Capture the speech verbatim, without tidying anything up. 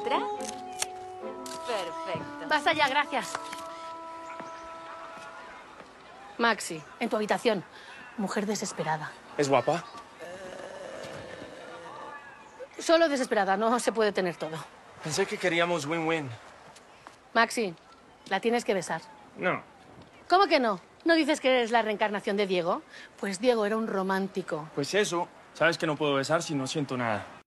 ¿Entra? Perfecto. Basta ya, gracias. Maxi, en tu habitación. Mujer desesperada. ¿Es guapa? Solo desesperada, no se puede tener todo. Pensé que queríamos win-win. Maxi, la tienes que besar. No. ¿Cómo que no? ¿No dices que eres la reencarnación de Diego? Pues Diego era un romántico. Pues eso. Sabes que no puedo besar si no siento nada.